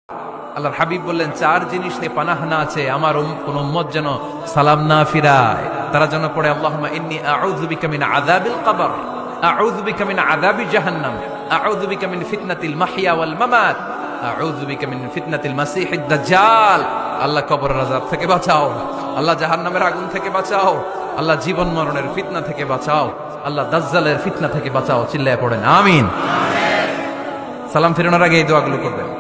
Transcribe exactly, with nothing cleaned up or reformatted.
আল্লাহর হাবিব বললেন, চার জিনিস নিয়ে পানাহ না আছে আমার কোন উম্মত যেন সালাম না ফিরায়। তারা যেন পড়ে আল্লাহুম্মা ইন্নী আউযু বিকা মিন আযাবিল কবর, আউযু বিকা মিন আযাবি জাহান্নাম, আউযু বিকা মিন ফিতনাতিল মাহইয়া ওয়াল মামাত, আউযু বিকা মিন ফিতনাতিল মাসিহিদ দাজ্জাল। আল্লাহ কবরের আযাব থেকে বাঁচাও, আল্লাহ জাহান্নামের আগুন থেকে বাঁচাও, আল্লাহ জীবন মরণের ফিতনা থেকে বাঁচাও, আল্লাহ দাজ্জালের ফিতনা থেকে বাঁচাও। চিল্লায়ে পড়েন আমিন। সালাম ফিরানোর আগে এই দোয়াগুলো করবেন।